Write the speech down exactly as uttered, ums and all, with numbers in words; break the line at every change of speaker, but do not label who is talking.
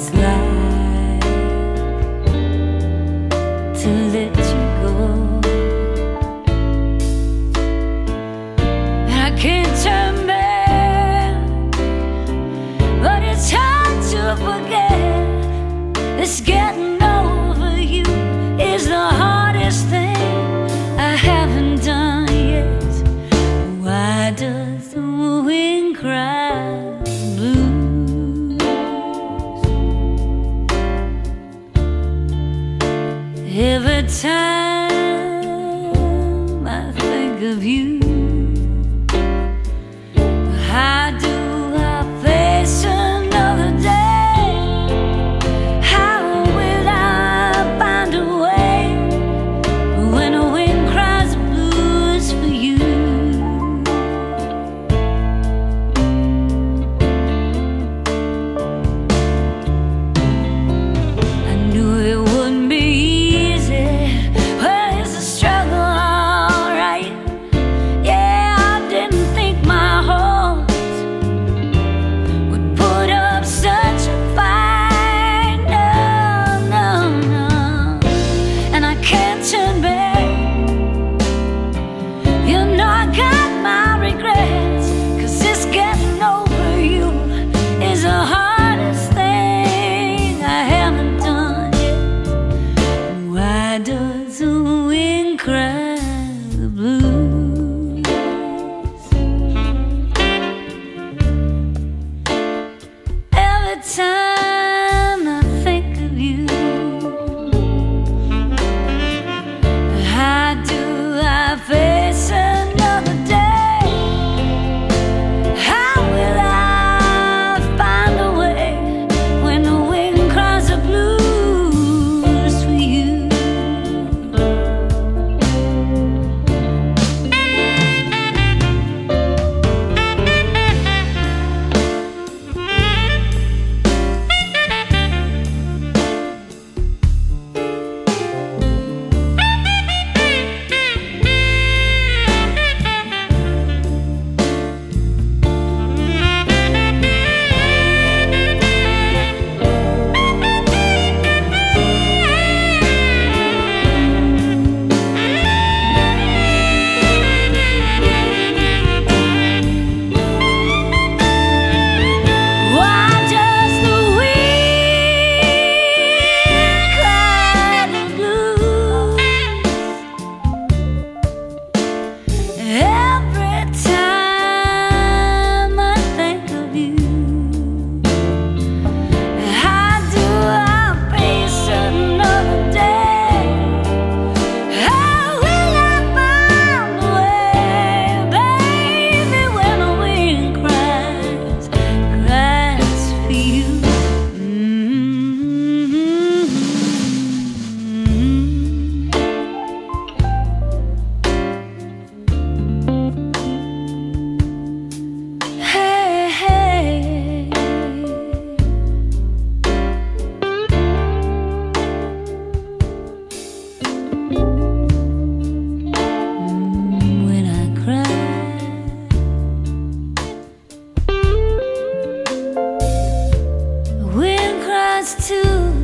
it's like to let you go. And I can't turn back, but it's hard to forget. It's getting over you is the hardest thing I haven't done yet. Why does the wind cry blues every time I think of you? How do I face another day? How will I find a way when the wind cries blues for you? I knew it wouldn't be easy. Well, it's a struggle, all right. Yeah, I didn't think my heart would put up such a fight. No, no, no. And I can't turn back. You know I got my regrets, 'cause this getting over you is the hardest thing I haven't done yet. Why does the wind cry the blues every time I think of you? How do I face another day? How will I find a way when the wind cries the blues for you? Why does the wind cry the blues every time I think of you? How do I face another day? How will I find a way, baby, when the wind cries, cries for you? Hey, hey. When I cry, the wind cries too.